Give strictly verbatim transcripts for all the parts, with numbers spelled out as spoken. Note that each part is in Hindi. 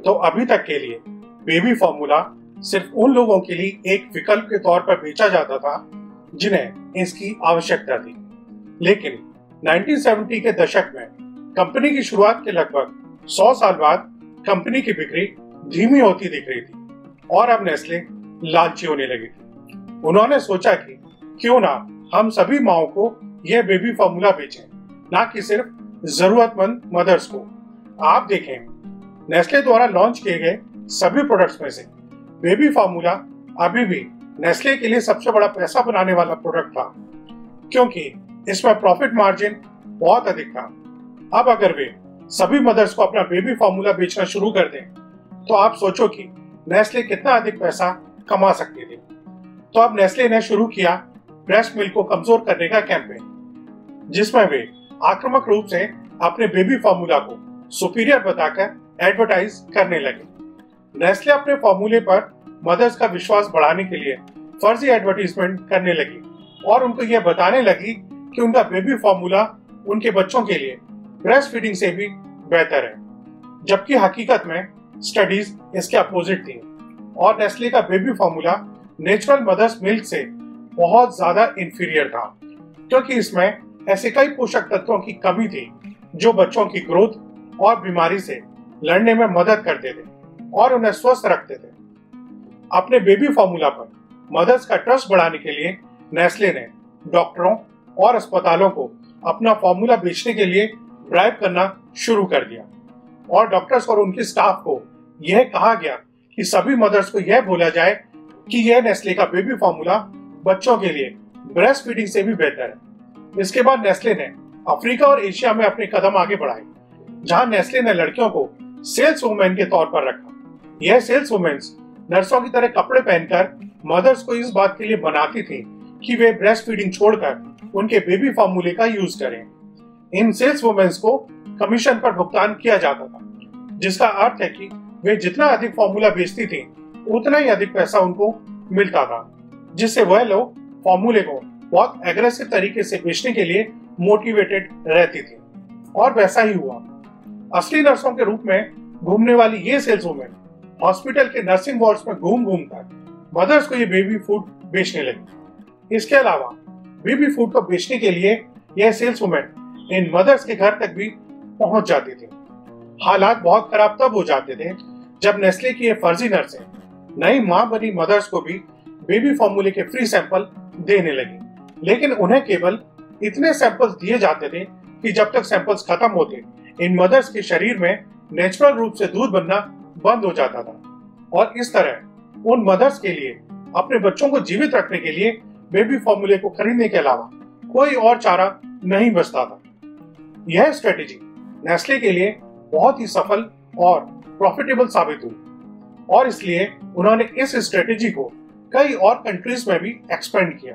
तो अभी तक के लिए बेबी फॉर्मूला सिर्फ उन लोगों के लिए एक विकल्प के तौर पर बेचा जाता था जिन्हें इसकी आवश्यकता थी। लेकिन उन्नीस सौ सत्तर के दशक में कंपनी की शुरुआत के लगभग सौ साल बाद कंपनी की बिक्री धीमी होती दिख रही थी और अब नेस्ले लालची होने लगी थी। उन्होंने सोचा कि क्यों ना हम सभी माओं को यह बेबी फॉर्मूला बेचें, ना कि सिर्फ जरूरतमंद मदर्स को। आप देखें, नेस्ले द्वारा लॉन्च किए गए सभी प्रोडक्ट्स में से बेबी फॉर्मूला अभी भी नेस्ले के लिए सबसे बड़ा पैसा बनाने वाला प्रोडक्ट था, क्योंकि इसमें प्रॉफिट मार्जिन बहुत अधिक था। अब अगर वे सभी मदर्स को अपना बेबी फॉर्मूला बेचना शुरू कर दें, तो आप सोचो कि नेस्ले कितना अधिक पैसा कमा सकती थी। तो अब नेस्ले ने शुरू किया ब्रेस्ट मिल्क को कमजोर करने का कैंपेन, जिसमें वे आक्रामक रूप से अपने बेबी फॉर्मूला को सुपीरियर बताकर एडवर्टाइज करने लगे। नेस्ले अपने फॉर्मूले पर मदर्स का विश्वास बढ़ाने के लिए फर्जी एडवर्टीजमेंट करने लगी और उनको यह बताने लगी कि उनका बेबी फॉर्मूला उनके बच्चों के लिए ब्रेस्ट फीडिंग से भी बेहतर है, जबकि हकीकत में स्टडीज इसके अपोजिट थी और नेस्ले का baby formula natural mother's milk से बहुत ज्यादा इंफीरियर था, क्योंकि इसमें ऐसे कई पोषक तत्वों की कमी थी जो बच्चों की ग्रोथ और बीमारी से लड़ने में मदद करते थे और उन्हें स्वस्थ रखते थे। अपने बेबी फॉर्मूला पर मदर्स का ट्रस्ट बढ़ाने के लिए नेस्ले ने डॉक्टरों और अस्पतालों को अपना फॉर्मूला बेचने के लिए ड्राइव करना शुरू कर दिया और डॉक्टर्स और उनके स्टाफ को यह कहा गया कि सभी मदर्स को यह बोला जाए कि यह नेस्ले का बेबी फॉर्मूला बच्चों के लिए ब्रेस्ट फीडिंग से भी बेहतर है। इसके बाद नेस्ले ने अफ्रीका और एशिया में अपने कदम आगे बढ़ाए, जहां नेस्ले ने लड़कियों को सेल्स वुमेन के तौर पर रखा। यह सेल्स वुमेन्स नर्सों की तरह कपड़े पहनकर मदर्स को इस बात के लिए बनाती थी कि वे ब्रेस्ट फीडिंग छोड़कर उनके बेबी फॉर्मूले का यूज करें। इन सेल्स वुमेन्स को कमीशन पर भुगतान किया जाता था, जिसका अर्थ है कि वे जितना अधिक फॉर्मूला बेचती थी उतना ही अधिक पैसा उनको मिलता था, जिससे वह लोग फॉर्मूले को बहुत एग्रेसिव तरीके से बेचने के लिए मोटिवेटेड रहती थी। और वैसा ही हुआ। असली नर्सों के रूप में घूमने वाली ये सेल्स वुमेन हॉस्पिटल के नर्सिंग वार्ड्स में घूम घूम कर मदर्स को ये बेबी फूड बेचने लगी। इसके अलावा बेबी फूड को बेचने के लिए यह सेल्स वुमेन इन मदर्स के घर तक भी पहुंच जाती थी। हालात बहुत खराब तब हो जाते थे जब नेस्ले की ये फर्जी नर्सें नई मां बनी मदर्स को भी बेबी फॉर्मूले के फ्री सैंपल देने लगी, लेकिन उन्हें केवल इतने सैंपल्स दिए जाते थे कि जब तक सैंपल्स खत्म होते इन मदर्स के शरीर में नेचुरल रूप से दूध बनना बंद हो जाता था। और इस तरह उन मदर्स के लिए अपने बच्चों को जीवित रखने के लिए बेबी फॉर्मूले को खरीदने के अलावा कोई और चारा नहीं बचता था। यह स्ट्रेटेजी नेस्ले के लिए बहुत ही सफल और प्रॉफिटेबल साबित हुई और इसलिए उन्होंने इस स्ट्रेटेजी को कई और कंट्रीज में भी एक्सपेंड किया,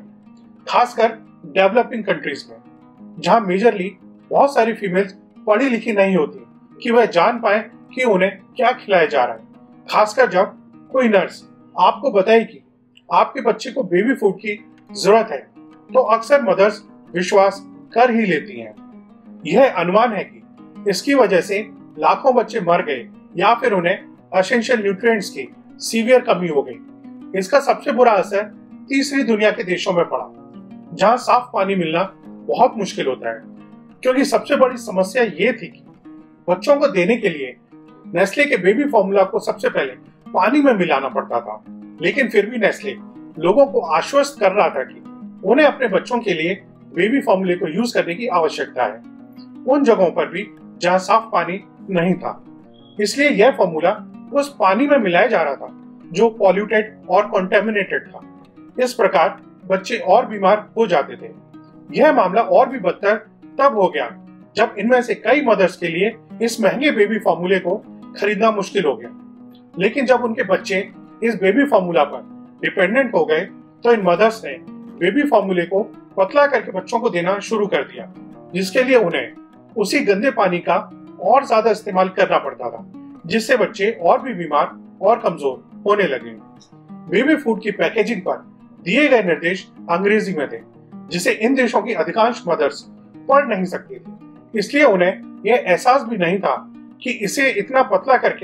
खासकर डेवलपिंग कंट्रीज में, जहां मेजरली बहुत सारी फीमेल्स पढ़ी लिखी नहीं होती कि वह जान पाए कि उन्हें क्या खिलाया जा रहा है। खासकर जब कोई नर्स आपको बताए कि आपके बच्चे को बेबी फूड की जरूरत है, तो अक्सर मदर्स विश्वास कर ही लेती हैं। यह अनुमान है कि इसकी वजह से लाखों बच्चे मर गए या फिर उन्हें एसेंशियल न्यूट्रिएंट्स की सीवियर कमी हो गई। इसका सबसे बुरा असर तीसरी दुनिया के देशों में पड़ा, जहां साफ पानी मिलना बहुत मुश्किल होता है, क्योंकि सबसे बड़ी समस्या ये थी कि बच्चों को देने के लिए नेस्ले के बेबी फॉर्मूला को सबसे पहले पानी में मिलाना पड़ता था। लेकिन फिर भी नेस्ले लोगों को आश्वस्त कर रहा था कि उन्हें अपने बच्चों के लिए बेबी फॉर्मूले को यूज करने की आवश्यकता है, उन जगहों पर भी जहां साफ पानी नहीं था। इसलिए यह फॉर्मूला उस पानी में मिलाया जा रहा था जो पॉल्यूटेड और कॉन्टेमिनेटेड था। इस प्रकार बच्चे और बीमार हो जाते थे। यह मामला और भी बदतर तब हो गया जब इनमें से कई मदर्स के लिए इस महंगे बेबी फॉर्मूले को खरीदना मुश्किल हो गया। लेकिन जब उनके बच्चे इस बेबी फॉर्मूला पर डिपेंडेंट हो गए, तो इन मदर्स ने बेबी फॉर्मूले को पतला करके बच्चों को देना शुरू कर दिया, जिसके लिए उन्हें उसी गंदे पानी का और ज्यादा इस्तेमाल करना पड़ता था, जिससे बच्चे और भी बीमार और कमजोर होने लगे। बेबी फूड की पैकेजिंग पर दिए गए निर्देश अंग्रेजी में थे, जिसे इन देशों की अधिकांश मदर्स पढ़ नहीं सकती थी। इसलिए उन्हें यह एहसास भी नहीं था कि इसे इतना पतला करके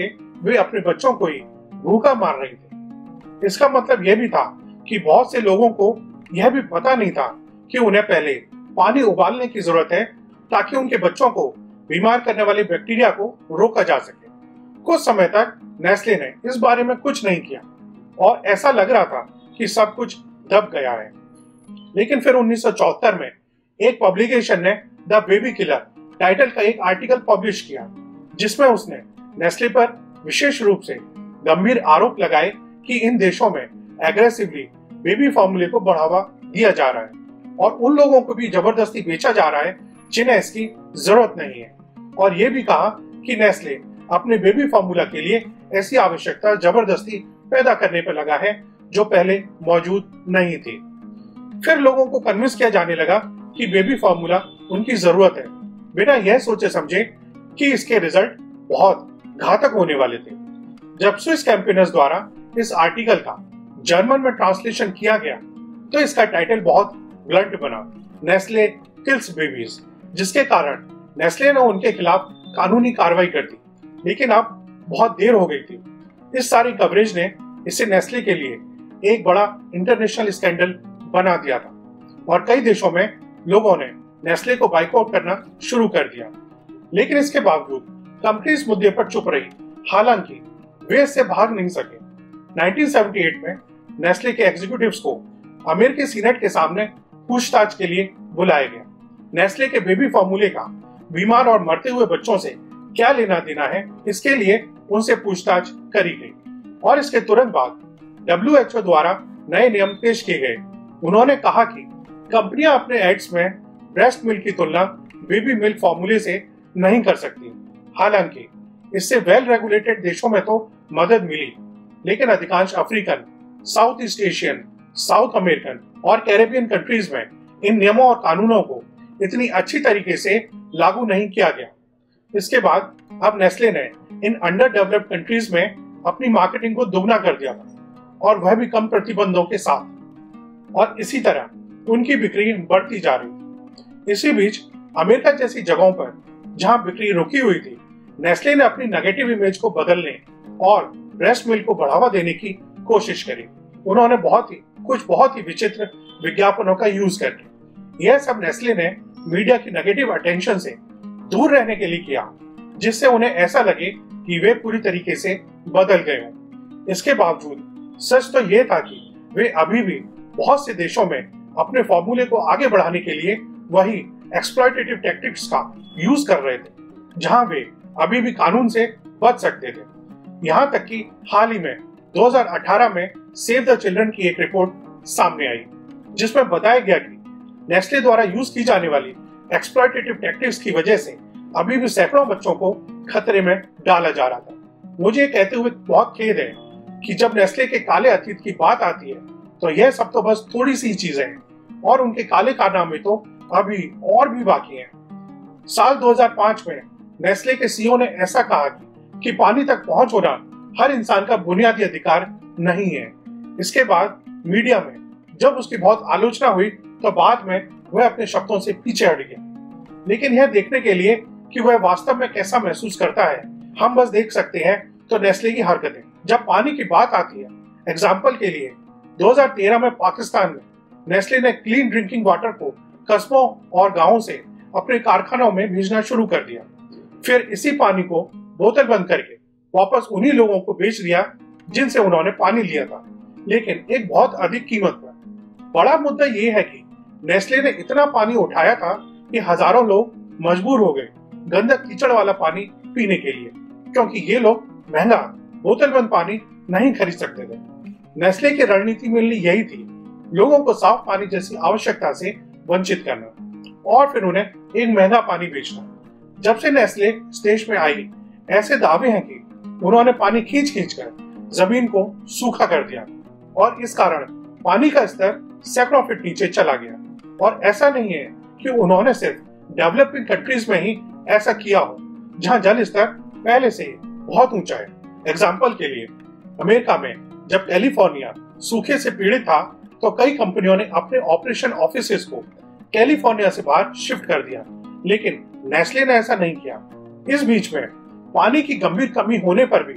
वे अपने बच्चों को ही भूखा मार रही थी। इसका मतलब यह भी था कि बहुत से लोगों को यह भी पता नहीं था कि उन्हें पहले पानी उबालने की जरूरत है ताकि उनके बच्चों को बीमार करने वाले बैक्टीरिया को रोका जा सके। कुछ समय तक नेस्ले ने इस बारे में कुछ नहीं किया और ऐसा लग रहा था कि सब कुछ दब गया है। लेकिन फिर उन्नीस सौ चौहत्तर में एक पब्लिकेशन ने द बेबी किलर टाइटल का एक आर्टिकल पब्लिश किया, जिसमें उसने नेस्ले पर विशेष रूप से गंभीर आरोप लगाए कि इन देशों में एग्रेसिवली बेबी फॉर्मूले को बढ़ावा दिया जा रहा है और उन लोगों को भी जबरदस्ती बेचा जा रहा है जिन्हें इसकी जरूरत नहीं है। और ये भी कहा कि नेस्ले अपने बेबी फॉर्मूला के लिए ऐसी आवश्यकता जबरदस्ती पैदा करने पर लगा है जो पहले मौजूद नहीं थी। फिर लोगों को कन्विंस किया जाने लगा कि बेबी फॉर्मूला उनकी जरूरत है, बिना यह सोचे समझे कि इसके रिजल्ट बहुत घातक होने वाले थे। जब स्विस कैंपेनर्स द्वारा इस आर्टिकल का जर्मन में ट्रांसलेशन किया गया तो इसका टाइटल बहुत ब्लंट बना, नेस्ले किल्स बेबीज, जिसके कारण नेस्ले ने उनके खिलाफ कानूनी कार्रवाई कर दी। लेकिन अब बहुत देर हो गई थी। इस सारी कवरेज ने इसे नेस्ले के लिए एक बड़ा इंटरनेशनल स्कैंडल बना दिया था और कई देशों में लोगों ने नेस्ले को बाइकआउट करना शुरू कर दिया। लेकिन इसके बावजूद कंपनी इस मुद्दे पर चुप रही, हालांकि वे इससे भाग नहीं सके। उन्नीस सौ अठहत्तर में नेस्ले के एग्जीक्यूटिव्स को अमेरिकी सीनेट के सामने पूछताछ के लिए बुलाया गया। नेस्ले के बेबी फॉर्मूले का बीमार और मरते हुए बच्चों से क्या लेना देना है, इसके लिए उनसे पूछताछ करी गई और इसके तुरंत बाद डब्ल्यू एच ओ द्वारा नए नियम पेश किए गए। उन्होंने कहा कि कंपनियां अपने एड्स में ब्रेस्ट मिल्क की तुलना बेबी मिल्क फॉर्मूले से नहीं कर सकती। हालांकि इससे वेल रेगुलेटेड देशों में तो मदद मिली, लेकिन अधिकांश African, South East Asian, South American और कैरेबियन कंट्रीज में इन नियमों और कानूनों को इतनी अच्छी तरीके से लागू नहीं किया गया। इसके बाद अब नेस्ले ने इन अंडर डेवलप्ड कंट्रीज में अपनी मार्केटिंग को दोगुना कर दिया था और वह भी कम प्रतिबंधों के साथ, और इसी तरह उनकी बिक्री बढ़ती जा रही। इसी बीच अमेरिका जैसी जगहों पर जहां बिक्री रुकी हुई थी, नेस्ले ने अपनी नेगेटिव इमेज को बदलने और ब्रेस्ट मिल्क को बढ़ावा देने की कोशिश करी। उन्होंने बहुत ही कुछ बहुत ही विचित्र विज्ञापनों का यूज करके यह सब नेस्ले ने मीडिया की नेगेटिव अटेंशन से दूर रहने के लिए किया, जिससे उन्हें ऐसा लगे कि वे पूरी तरीके से बदल गए हों। इसके बावजूद सच तो यह था कि वे अभी भी बहुत से देशों में अपने फॉर्मूले को आगे बढ़ाने के लिए वही एक्सप्लॉयटेटिव टैक्टिक्स का यूज कर रहे थे, जहां वे अभी भी कानून से बच सकते थे। यहाँ तक कि हाल ही में दो हज़ार अठारह में सेव द चिल्ड्रन की एक रिपोर्ट सामने आई, जिसमें बताया गया कि नेस्ले द्वारा यूज की जाने वाली एक्सप्लॉयटेटिव टैक्टिक्स की वजह से अभी भी सैकड़ों बच्चों को खतरे में डाला जा रहा था। मुझे कहते हुए बहुत खेद है कि जब नेस्ले के काले अतीत की बात आती है तो यह सब तो बस थोड़ी सी चीजें हैं और उनके काले कारनामे तो अभी और भी बाकी हैं। साल दो हज़ार पाँच में नेस्ले के सीईओ ने ऐसा कहा कि, कि पानी तक पहुंच होना हर इंसान का बुनियादी अधिकार नहीं है। इसके बाद मीडिया में जब उसकी बहुत आलोचना हुई तो बाद में वह अपने शब्दों से पीछे हट गया। लेकिन यह देखने के लिए कि वह वास्तव में कैसा महसूस करता है, हम बस देख सकते हैं तो नेस्ले की हरकतें। जब पानी की बात आती है, एग्जाम्पल के लिए दो हज़ार तेरह में पाकिस्तान में नेस्ले ने क्लीन ड्रिंकिंग वाटर को कस्बों और गांवों से अपने कारखानों में भेजना शुरू कर दिया। फिर इसी पानी को बोतल बंद करके वापस उन्हीं लोगों को बेच दिया जिनसे उन्होंने पानी लिया था, लेकिन एक बहुत अधिक कीमत पर। बड़ा मुद्दा ये है कि नेस्ले ने इतना पानी उठाया था कि हजारों लोग मजबूर हो गए गंदा कीचड़ वाला पानी पीने के लिए, क्योंकि ये लोग महंगा बोतल बंद पानी नहीं खरीद सकते थे। नेस्ले की रणनीति में यही थी, लोगों को साफ पानी जैसी आवश्यकता से वंचित करना और फिर उन्हें एक महंगा पानी बेचना। जब से नेस्ले स्टेज में आई, ऐसे दावे हैं कि उन्होंने पानी खींच खींच कर जमीन को सूखा कर दिया और इस कारण पानी का स्तर सैकड़ों फीट नीचे चला गया। और ऐसा नहीं है कि उन्होंने सिर्फ डेवलपिंग कंट्रीज में ही ऐसा किया हो, जहां जल स्तर पहले से बहुत ऊंचा है। एग्जाम्पल के लिए अमेरिका में जब कैलिफोर्निया सूखे से पीड़ित था तो कई कंपनियों ने अपने ऑपरेशन ऑफिसेस को कैलिफोर्निया से बाहर शिफ्ट कर दिया, लेकिन नेस्ले ने ऐसा नहीं किया। इस बीच में पानी की गंभीर कमी होने पर भी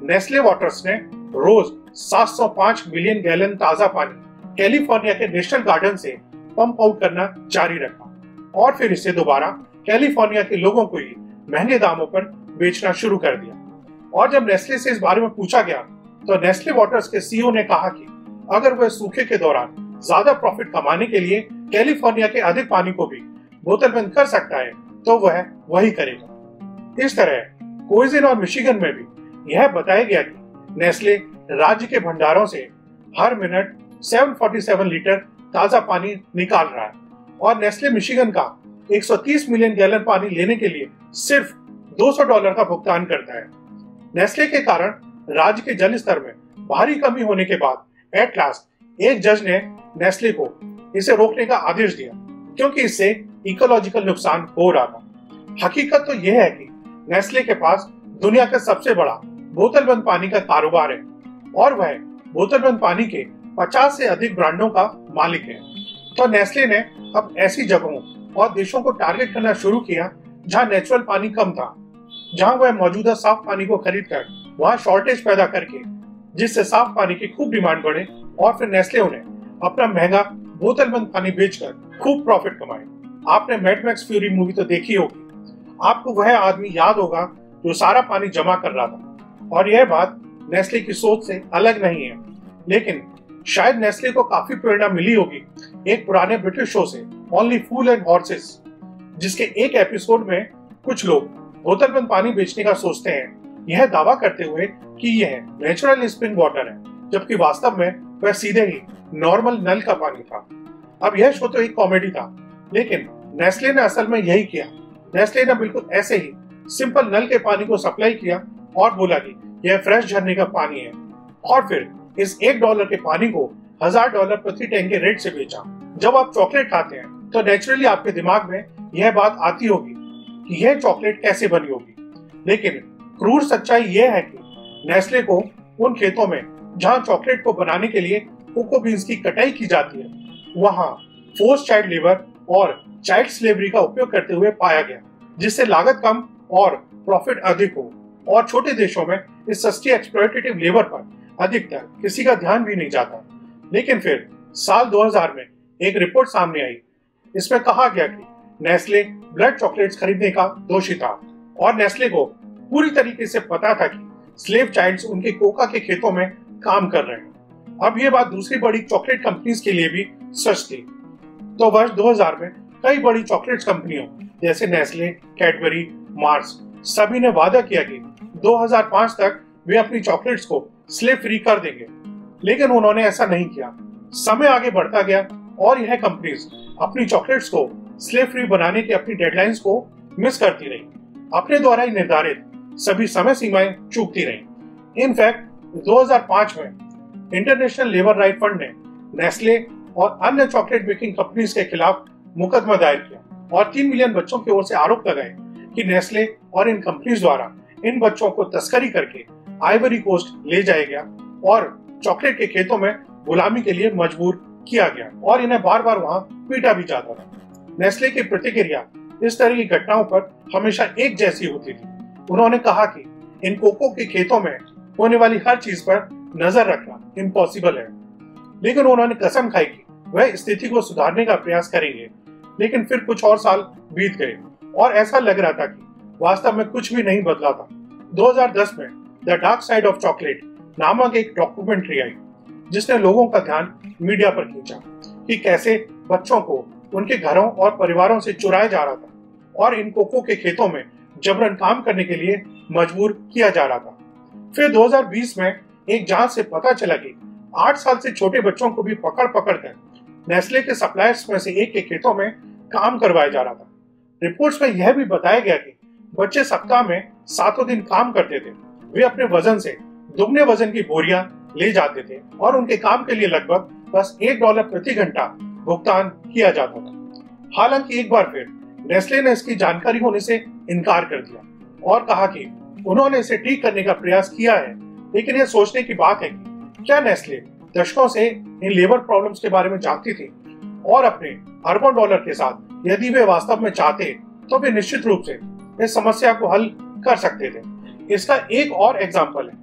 नेस्ले वाटर्स ने रोज सात सौ पाँच मिलियन गैलन ताजा पानी कैलिफोर्निया के नेशनल गार्डन से पंप आउट करना जारी रखा और फिर इसे दोबारा कैलिफोर्निया के लोगों को ही महंगे दामों पर बेचना शुरू कर दिया। और जब नेस्ले से इस बारे में पूछा गया तो नेस्ले वाटर्स के सीईओ ने कहा कि अगर वह सूखे के दौरान ज्यादा प्रॉफिट कमाने के लिए कैलिफोर्निया के अधिक पानी को भी बोतलबंद कर सकता है तो वह वही करेगा। इस तरह कोइजिन और मिशिगन में भी यह बताया गया कि नेस्ले राज्य के भंडारों से हर मिनट सात सौ सैंतालीस लीटर ताजा पानी निकाल रहा है और नेस्ले मिशिगन का एक सौ तीस मिलियन गैलन पानी लेने के लिए सिर्फ दो सौ डॉलर का भुगतान करता है। नेस्ले के कारण राज्य के जल स्तर में भारी कमी होने के बाद एट लास्ट एक जज ने नेस्ले को इसे रोकने का आदेश दिया क्योंकि इससे इकोलॉजिकल नुकसान हो रहा था। हकीकत तो यह है कि नेस्ले के पास दुनिया का सबसे बड़ा बोतलबंद पानी का कारोबार है और वह बोतलबंद पानी के पचास से अधिक ब्रांडों का मालिक है। तो नेस्ले ने अब ऐसी जगहों और देशों को टारगेट करना शुरू किया जहां नेचुरल पानी कम था, जहां वह मौजूदा साफ पानी को खरीद कर वहां शॉर्टेज पैदा करके जिससे साफ पानी की खूब डिमांड बढ़े और फिर नेस्ले उन्हें अपना महंगा बोतलबंद पानी बेचकर खूब प्रॉफिट कमाए। आपने मैड मैक्स फ्यूरी मूवी तो देखी होगी, आपको वह आदमी याद होगा जो सारा पानी जमा कर रहा था। और यह बात नेस्ले की सोच से अलग नहीं है, लेकिन शायद नेस्ले को काफी प्रेरणा मिली होगी एक पुराने ब्रिटिश शो से, ओनली फूल एंड हॉर्सेस, जिसके एक एपिसोड में कुछ लोग बोतलबंद पानी बेचने का सोचते हैं, यह दावा करते हुए कि यह नेचुरल स्प्रिंग वाटर है, जबकि वास्तव में वह सीधे ही नॉर्मल नल का पानी था। अब यह शो तो एक कॉमेडी था, लेकिन नेस्ले ने असल में यही किया। नेस्ले ने बिल्कुल ऐसे ही सिंपल नल के पानी को सप्लाई किया और बोला कि यह फ्रेश झरने का पानी है और फिर इस एक डॉलर के पानी को हजार डॉलर प्रति टैंक के रेट से बेचा। जब आप चॉकलेट खाते हैं तो नेचुरली आपके दिमाग में यह बात आती होगी कि यह चॉकलेट कैसे बनी होगी, लेकिन क्रूर सच्चाई यह है कि नेस्ले को उन खेतों में जहां चॉकलेट को बनाने के लिए कोको बीन्स की कटाई की जाती है वहां फोर्स चाइल्ड लेबर और चाइल्ड स्लेवरी का उपयोग करते हुए पाया गया, जिससे लागत कम और प्रॉफिट अधिक हो। और छोटे देशों में इस सस्ती एक्सप्लॉयटेटिव लेबर पर अधिकतर किसी का ध्यान भी नहीं जाता। लेकिन फिर साल दो हज़ार में एक रिपोर्ट सामने आई, इसमें कहा गया कि नेस्ले ब्लड चॉकलेट्स खरीदने का दोषी था और नेस्ले को पूरी तरीके से पता था कि स्लेव चाइल्ड्स उनके कोका के खेतों में काम कर रहे हैं। अब यह बात दूसरी बड़ी चॉकलेट कंपनीज के लिए भी सच थी। तो वर्ष दो हज़ार में कई बड़ी चॉकलेट कंपनियों जैसे नेस्ले, कैडबरी, मार्स सभी ने वादा किया कि दो हज़ार पाँच तक वे अपनी चॉकलेट्स को स्लेव फ्री कर देंगे, लेकिन उन्होंने ऐसा नहीं किया। समय आगे बढ़ता गया और यह कंपनीज अपनी चॉकलेट्स को स्लेव फ्री बनाने की अपनी डेडलाइंस को मिस करती रही, अपने द्वारा ही निर्धारित सभी समय सीमाएं चूकती रही। इनफैक्ट दो हज़ार पाँच में इंटरनेशनल लेबर राइट फंड ने नेस्ले और अन्य चॉकलेट बेकिंग कंपनीज के खिलाफ मुकदमा दायर किया और तीन मिलियन बच्चों की ओर से आरोप लगाए कि नेस्ले और इन कंपनीज द्वारा इन बच्चों को तस्करी करके आइवरी कोस्ट ले जाया गया और चॉकलेट के खेतों में गुलामी के लिए मजबूर किया गया और इन्हें बार बार वहां पीटा भी जाता था। नेस्ले की प्रतिक्रिया इस तरह की घटनाओं पर हमेशा एक जैसी होती थी। उन्होंने कहा कि इन कोको के खेतों में होने वाली हर चीज पर नजर रखना इम्पॉसिबल है, लेकिन उन्होंने कसम खाई कि वह स्थिति को सुधारने का प्रयास करेंगे। लेकिन फिर कुछ और साल बीत गए और ऐसा लग रहा था कि वास्तव में कुछ भी नहीं बदला था। दो हज़ार दस में the dark side of chocolate नामक एक डॉक्यूमेंट्री आई जिसने लोगों का ध्यान मीडिया पर खींचा कि कैसे बच्चों को उनके घरों और परिवारों से चुराया जा रहा था और इन कोको के खेतों में जबरन काम करने के लिए मजबूर किया जा रहा था। फिर दो हज़ार बीस में एक जांच से पता चला कि आठ साल से छोटे बच्चों को भी पकड़ पकड़ कर नेस्ले के सप्लायर्स में से एक के खेतों में काम करवाया जा रहा था। रिपोर्ट्स में यह भी बताया गया कि बच्चे सप्ताह में सातों दिन काम करते थे। वे अपने वजन से दुगने वजन की बोरियां ले जाते थे और उनके काम के लिए लगभग बस एक डॉलर प्रति घंटा भुगतान किया जाता था। हालांकि एक बार फिर नेस्ले ने इसकी जानकारी होने से इनकार कर दिया और कहा कि उन्होंने इसे ठीक करने का प्रयास किया है, लेकिन यह सोचने की बात है कि क्या नेस्ले दशकों से इन लेबर प्रॉब्लम्स के बारे में जानती थी और अपने अरबों डॉलर के साथ यदि वे वास्तव में चाहते तो वे निश्चित रूप से इस समस्या को हल कर सकते थे। इसका एक और एग्जाम्पल है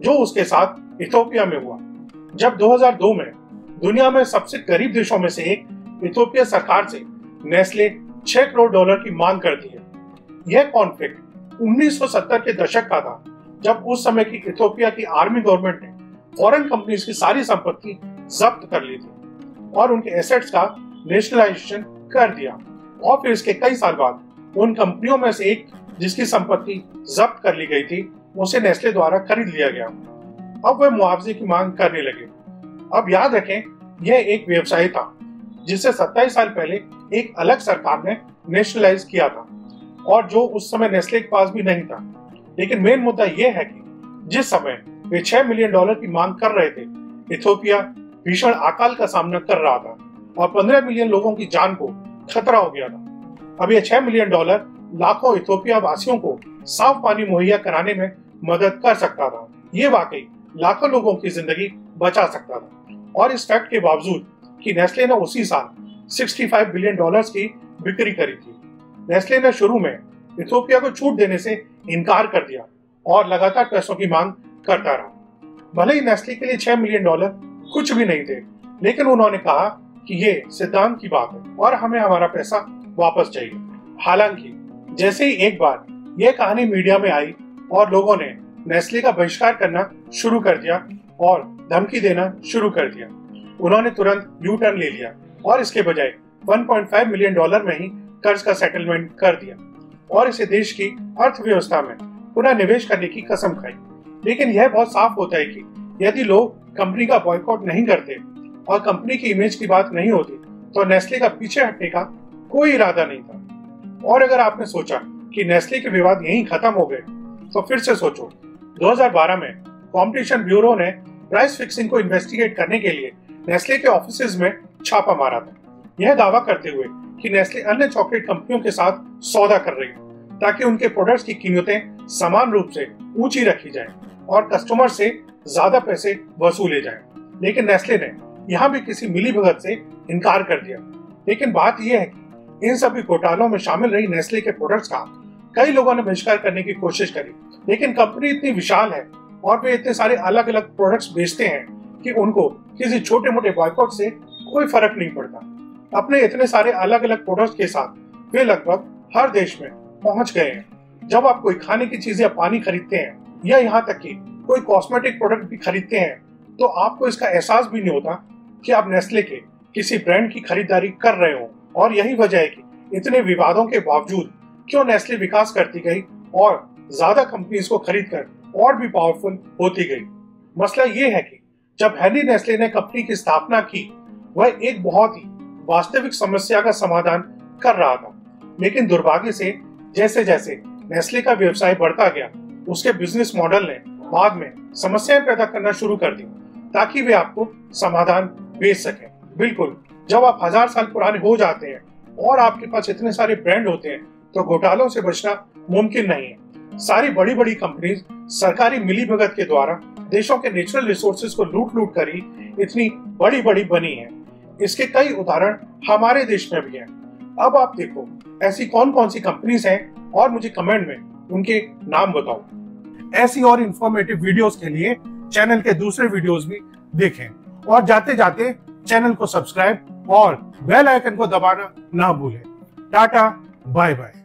जो उसके साथ इथियोपिया में हुआ। जब दो हज़ार दो में दुनिया में सबसे गरीब देशों में से एक इथियोपिया सरकार से नेस्ले छह करोड़ डॉलर की मांग करती है। यह कॉन्फ्लिक्ट उन्नीस सौ सत्तर के दशक का था, जब उस समय की इथियोपिया की आर्मी गवर्नमेंट ने फॉरेन कंपनीज की सारी संपत्ति जब्त कर ली थी और उनके एसेट्स का नेशनलाइजेशन कर दिया। और फिर इसके कई साल बाद उन कंपनियों में से एक जिसकी संपत्ति जब्त कर ली गई थी, उसे नेस्ले द्वारा खरीद लिया गया। अब वह मुआवजे की मांग करने लगे। अब याद रखें, यह एक व्यवसाय था जिसे सत्ताईस साल पहले एक अलग सरकार ने नेशनलाइज किया था और जो उस समय नेस्ले के पास भी नहीं था। लेकिन मेन मुद्दा यह है कि जिस समय वे छह मिलियन डॉलर की मांग कर रहे थे, इथियोपिया भीषण अकाल का सामना कर रहा था और पंद्रह मिलियन लोगों की जान को खतरा हो गया था। अब यह छह मिलियन डॉलर लाखों इथियोपिया वासियों को साफ पानी मुहैया कराने में मदद कर सकता था। ये वाकई लाखों लोगों की जिंदगी बचा सकता था। और इस फैक्ट के बावजूद कि नेस्ले ने उसी साल पैंसठ बिलियन डॉलर्स की बिक्री करी थी, नेस्ले ने शुरू में इथियोपिया को छूट देने से इनकार कर दिया और लगातार पैसों की मांग करता रहा। भले ही नेस्ले के लिए छह मिलियन डॉलर कुछ भी नहीं थे, लेकिन उन्होंने कहा कि ये सिद्धांत की बात है और हमें हमारा पैसा वापस चाहिए। हालांकि जैसे ही एक बार यह कहानी मीडिया में आई और लोगों ने नेस्ले का बहिष्कार करना शुरू कर दिया और धमकी देना शुरू कर दिया, उन्होंने तुरंत यू टर्न ले लिया और इसके बजाय एक पॉइंट पाँच मिलियन डॉलर में ही कर्ज का सेटलमेंट कर दिया और इसे देश की अर्थव्यवस्था में पुनः निवेश करने की कसम खाई। लेकिन यह बहुत साफ होता है कि यदि लोग कंपनी का बॉयकॉट नहीं करते और कंपनी की इमेज की बात नहीं होती, तो नेस्ले का पीछे हटने का कोई इरादा नहीं था। और अगर आपने सोचा कि नेस्ले के विवाद यहीं खत्म हो गए, तो फिर से सोचो। दो हज़ार बारह में कंपटीशन ब्यूरो ने प्राइस फिक्सिंग को इन्वेस्टिगेट करने के लिए नेस्ले के ऑफिसेज में छापा मारा था, यह दावा करते हुए कि नेस्ले अन्य चॉकलेट कंपनियों के साथ सौदा कर रही है ताकि उनके प्रोडक्ट्स की कीमतें समान रूप से ऊंची रखी जाएं और कस्टमर से ज्यादा पैसे वसूले जाएं। लेकिन नेस्ले ने यहाँ भी किसी मिलीभगत से इनकार कर दिया। लेकिन बात यह है कि इन सभी घोटालों में शामिल रही नेस्ले के प्रोडक्ट्स का कई लोगों ने बहिष्कार करने की कोशिश करी, लेकिन कंपनी इतनी विशाल है और वे इतने सारे अलग अलग प्रोडक्ट्स बेचते हैं कि उनको किसी छोटे मोटे बॉयकॉट से कोई फर्क नहीं पड़ता। अपने इतने सारे अलग अलग प्रोडक्ट्स के साथ वे लगभग हर देश में पहुंच गए हैं। जब आप कोई खाने की चीज या पानी खरीदते हैं या यहाँ तक कि कोई कॉस्मेटिक प्रोडक्ट भी खरीदते हैं, तो आपको इसका एहसास भी नहीं होता कि आप नेस्ले के किसी ब्रांड की खरीदारी कर रहे हो। और यही वजह है कि इतने विवादों के बावजूद क्यों नेस्ले विकास करती गई और ज्यादा कंपनीज को खरीद कर और भी पावरफुल होती गई। मसला ये है कि जब हेनरी नेस्ले ने कंपनी की स्थापना की, वह एक बहुत ही वास्तविक समस्या का समाधान कर रहा था। लेकिन दुर्भाग्य से जैसे जैसे नेस्ले का व्यवसाय बढ़ता गया, उसके बिजनेस मॉडल ने बाद में समस्याएं पैदा करना शुरू कर दी ताकि वे आपको समाधान बेच सकें। बिल्कुल, जब आप हजार साल पुराने हो जाते हैं और आपके पास इतने सारे ब्रांड होते हैं, तो घोटालों से बचना मुमकिन नहीं है। सारी बड़ी बड़ी कंपनीज सरकारी मिलीभगत के द्वारा देशों के नेचुरल रिसोर्सेज को लूट लूट कर ही इतनी बड़ी बड़ी बनी है। इसके कई उदाहरण हमारे देश में भी हैं। अब आप देखो ऐसी कौन कौन सी कंपनीज हैं और मुझे कमेंट में उनके नाम बताओ। ऐसी और इंफॉर्मेटिव वीडियोस के लिए चैनल के दूसरे वीडियोस भी देखें और जाते जाते चैनल को सब्सक्राइब और बेल आइकन को दबाना ना भूलें। Tata, bye bye.